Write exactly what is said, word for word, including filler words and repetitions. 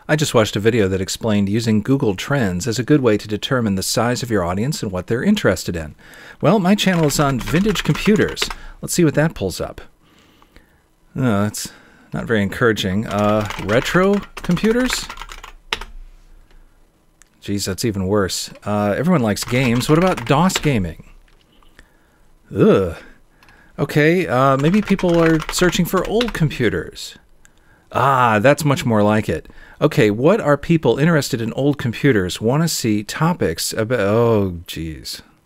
I just watched a video that explained using Google Trends as a good way to determine the size of your audience and what they're interested in. Well, my channel is on vintage computers. Let's see what that pulls up. No, that's not very encouraging. Uh, retro computers? Geez, that's even worse. Uh, everyone likes games. What about DOS gaming? Ugh. Okay, uh, maybe people are searching for old computers. Ah, that's much more like it. Okay, what are people interested in old computers want to see topics about? Oh, geez.